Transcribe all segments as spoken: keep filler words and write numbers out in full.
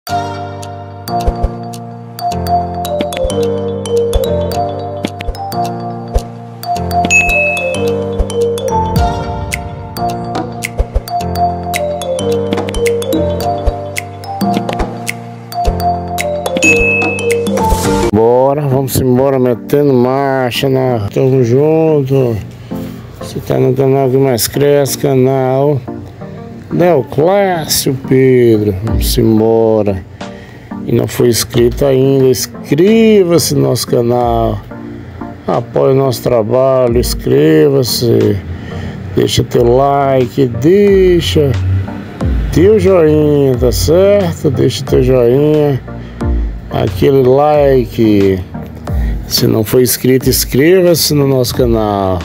Bora, vamos embora metendo marcha, né? Tamo junto. Você tá no canal que mais cresce, canal Deoclésio Pedro. Vamos embora. E não foi inscrito ainda, inscreva-se no nosso canal. Apoie o nosso trabalho, inscreva-se. Deixa teu like, deixa teu joinha, tá certo? Deixa teu joinha. Aquele like. Se não for inscrito, inscreva-se no nosso canal.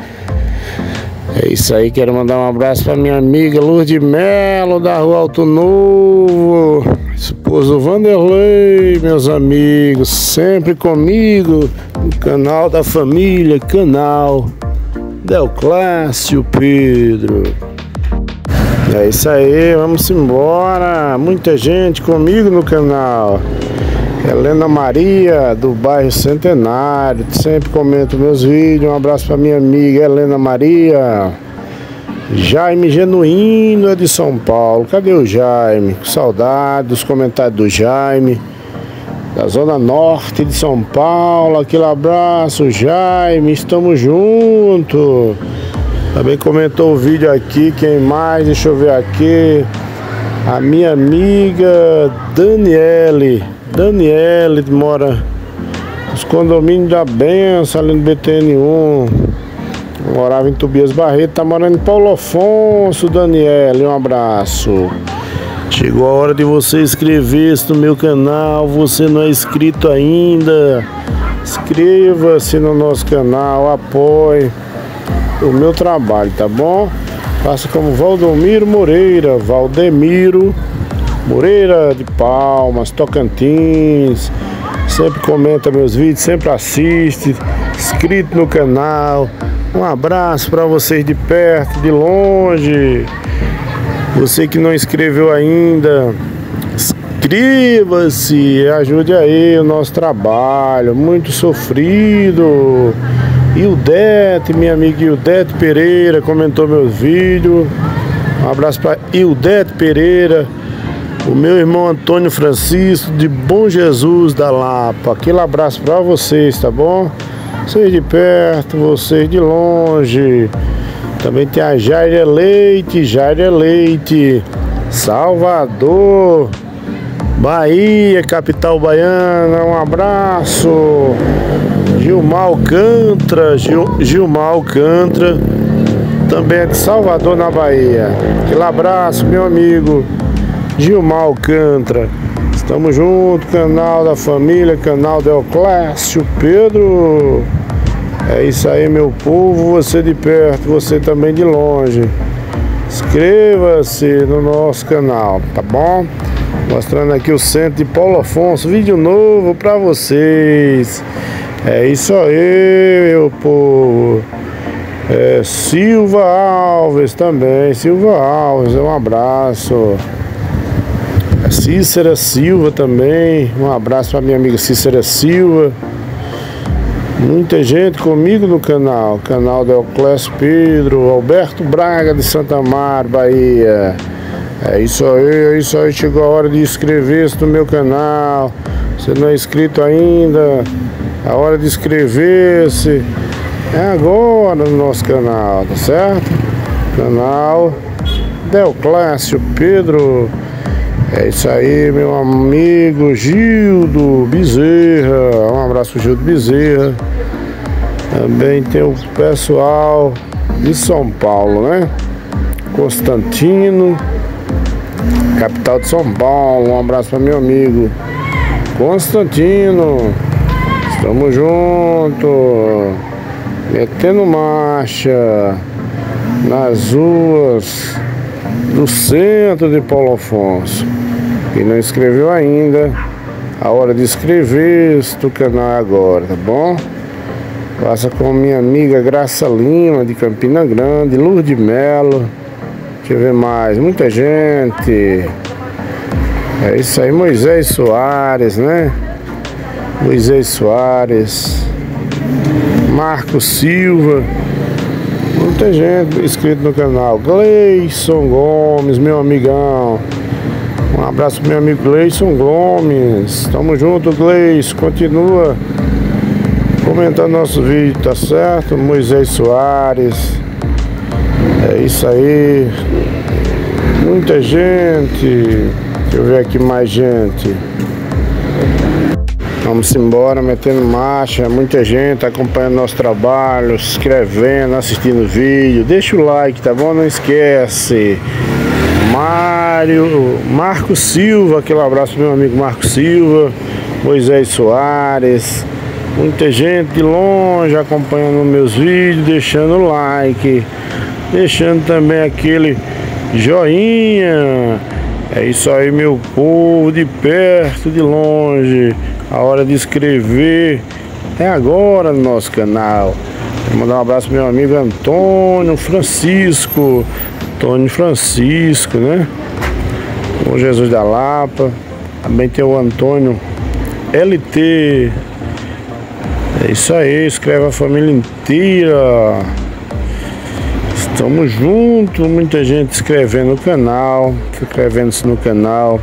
É isso aí, quero mandar um abraço para minha amiga Lourdes Melo, da Rua Alto Novo, esposo Vanderlei, meus amigos, sempre comigo no canal da família, canal Deoclésio Pedro. É isso aí, vamos embora. Muita gente comigo no canal. Helena Maria, do bairro Centenário, sempre comenta meus vídeos. Um abraço para minha amiga Helena Maria. Jaime Genuíno, é de São Paulo. Cadê o Jaime? Com saudade dos comentários do Jaime, da Zona Norte de São Paulo. Aquele abraço, Jaime, estamos juntos. Também comentou o vídeo aqui, quem mais? Deixa eu ver aqui. A minha amiga Daniele. Daniele mora nos condomínios da Benção, ali no B T N um. Morava em Tobias Barreto, tá morando em Paulo Afonso. Daniele, um abraço. Chegou a hora de você inscrever-se no meu canal. Você não é inscrito ainda, inscreva-se no nosso canal, apoie o meu trabalho, tá bom? Faça como Valdomiro Moreira, Valdemiro Moreira de Palmas, Tocantins. Sempre comenta meus vídeos, sempre assiste, inscrito no canal. Um abraço para vocês de perto, de longe. Você que não inscreveu ainda, inscreva-se, ajude aí o nosso trabalho, muito sofrido. Ildete, minha amiga Ildete Pereira, comentou meus vídeos. Um abraço para Ildete Pereira. O meu irmão Antônio Francisco, de Bom Jesus da Lapa. Aquele abraço para vocês, tá bom? Vocês de perto, vocês de longe. Também tem a Jair Leite, Jair Leite, Salvador, Bahia, capital baiana. Um abraço. Gilmar Alcântara, Gil, Gilmar Alcântara, também é de Salvador, na Bahia. Aquele abraço, meu amigo Gilmar Alcântara. Estamos juntos, canal da família, canal Deoclésio Pedro. É isso aí, meu povo, você de perto, você também de longe. Inscreva-se no nosso canal, tá bom? Mostrando aqui o centro de Paulo Afonso, vídeo novo pra vocês. É isso aí, meu povo. É, Silva Alves também, Silva Alves, um abraço. A Cícera Silva também, um abraço para minha amiga Cícera Silva. Muita gente comigo no canal, canal Deoclésio Pedro. Alberto Braga de Santa Amaro, Bahia. É isso aí, é isso aí, chegou a hora de inscrever-se no meu canal. Você não é inscrito ainda, a hora de inscrever-se é agora no nosso canal, tá certo? Canal Deoclésio Pedro. É isso aí, meu amigo Gildo Bezerra. Um abraço pro Gildo Bezerra. Também tem o pessoal de São Paulo, né? Constantino, capital de São Paulo. Um abraço para meu amigo Constantino. Estamos juntos, metendo marcha nas ruas do centro de Paulo Afonso. Quem não inscreveu ainda, a hora de inscrever-se no canal agora, tá bom? Faça com minha amiga Graça Lima, de Campina Grande, Lourdes Melo. Deixa eu ver mais, muita gente. É isso aí, Moisés Soares, né? Moisés Soares, Marco Silva, muita gente inscrito no canal. Gleison Gomes, meu amigão. Um abraço pro meu amigo Gleison Gomes. Tamo junto, Gleison. Continua comentando nosso vídeo, tá certo? Moisés Soares. É isso aí. Muita gente. Deixa eu ver aqui mais gente. Vamos embora, metendo marcha. Muita gente acompanhando nosso trabalho, se inscrevendo, assistindo o vídeo. Deixa o like, tá bom? Não esquece. Mário, Marco Silva, aquele abraço pro meu amigo Marco Silva. Moisés Soares. Muita gente de longe acompanhando meus vídeos, deixando o like, deixando também aquele joinha. É isso aí, meu povo, de perto, de longe. A hora de inscrever é agora no nosso canal. Vou mandar um abraço pro meu amigo Antônio Francisco. Antônio Francisco, né? O Jesus da Lapa. Também tem o Antônio L T. É isso aí, escreve a família inteira. Estamos juntos, muita gente se inscrevendo no canal, inscrevendo-se no canal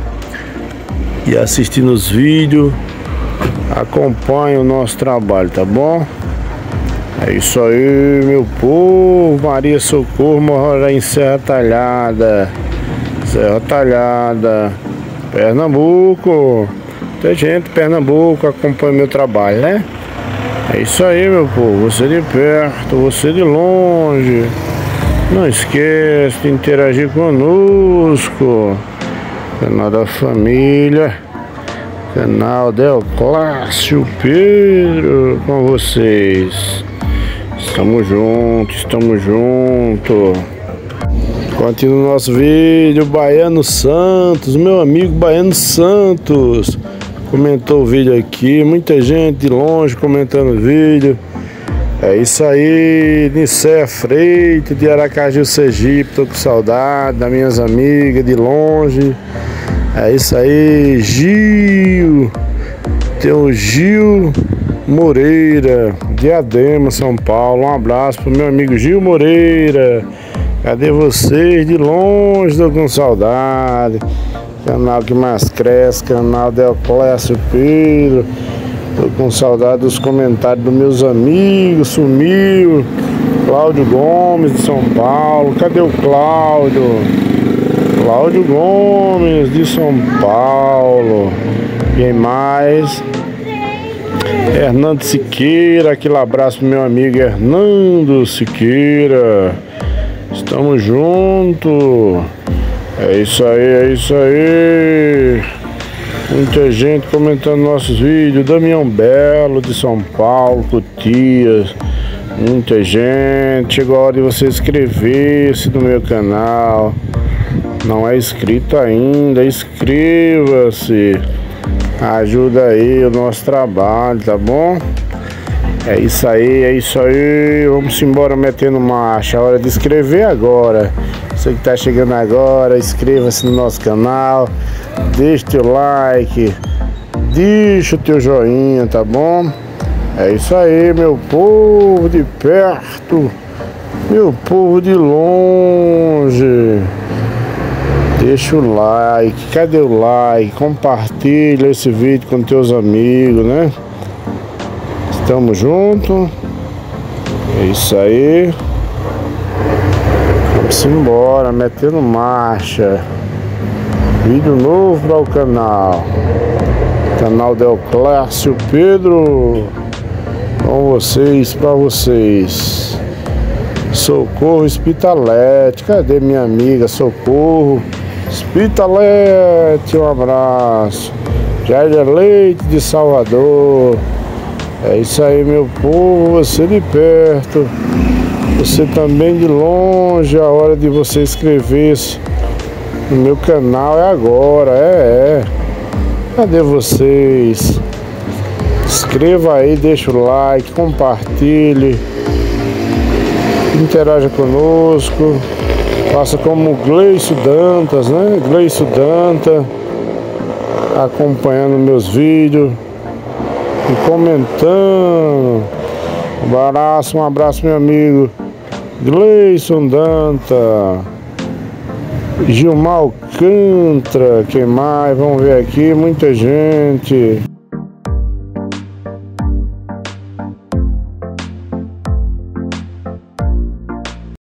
e assistindo os vídeos. Acompanhe o nosso trabalho, tá bom? É isso aí, meu povo. Maria Socorro mora em Serra Talhada. Serra Talhada, Pernambuco. Tem gente de Pernambuco acompanha meu trabalho, né? É isso aí, meu povo. Você de perto, você de longe. Não esqueça de interagir conosco. Canal da família. Canal Deoclácio Pedro com vocês. Estamos juntos, estamos juntos. Continua o nosso vídeo. Baiano Santos, meu amigo Baiano Santos comentou o vídeo aqui. Muita gente de longe comentando o vídeo. É isso aí, Nicéia Freitas de Aracaju, Sergipe. Tô com saudade das minhas amigas de longe. É isso aí, Gil. Tem o Gil Moreira, Diadema, São Paulo. Um abraço pro meu amigo Gil Moreira. Cadê vocês? De longe, tô com saudade. Canal que mais cresce, canal Deoclácio Pedro. Tô com saudade dos comentários dos meus amigos. Sumiu. Cláudio Gomes de São Paulo. Cadê o Cláudio? Cláudio Gomes de São Paulo. Quem mais? Hernando Siqueira. Aquele abraço pro meu amigo Hernando Siqueira. Estamos juntos. É isso aí, é isso aí. Muita gente comentando nossos vídeos. Damião Belo de São Paulo, Cotias. Muita gente. Chegou a hora de você inscrever-se no meu canal. Não é inscrito ainda, inscreva-se. Ajuda aí o nosso trabalho, tá bom? É isso aí, é isso aí. Vamos embora metendo marcha. A hora de inscrever agora. Você que tá chegando agora, inscreva-se no nosso canal. Deixa teu like. Deixa o teu joinha, tá bom? É isso aí, meu povo de perto. Meu povo de longe. Deixa o like. Cadê o like? Compartilha esse vídeo com teus amigos, né? Estamos juntos. É isso aí. Vamos embora, metendo marcha. Vídeo novo para o canal. Canal Deoclácio Pedro. Com vocês, para vocês. Socorro Hospitalete. Cadê minha amiga Socorro Hospitalete? Um abraço. Jair Leite de Salvador. É isso aí, meu povo. Você de perto, você também de longe. A hora de você inscrever-se no meu canal é agora. É, é. Cadê vocês? Inscreva aí, deixa o like, compartilhe, interaja conosco. Faça como Gleison Dantas, né? Gleison Dantas. acompanhando meus vídeos e comentando. Um abraço, um abraço, meu amigo Gleison Danta, Gilmar Alcântara, quem mais? Vamos ver aqui, muita gente.